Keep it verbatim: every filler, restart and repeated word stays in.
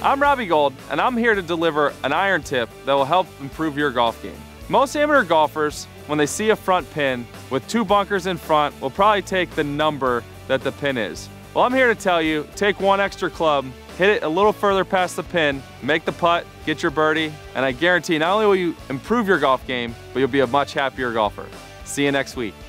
I'm Robbie Gould, and I'm here to deliver an iron tip that will help improve your golf game. Most amateur golfers, when they see a front pin with two bunkers in front, will probably take the number that the pin is. Well, I'm here to tell you, take one extra club, hit it a little further past the pin, make the putt, get your birdie, and I guarantee not only will you improve your golf game, but you'll be a much happier golfer. See you next week.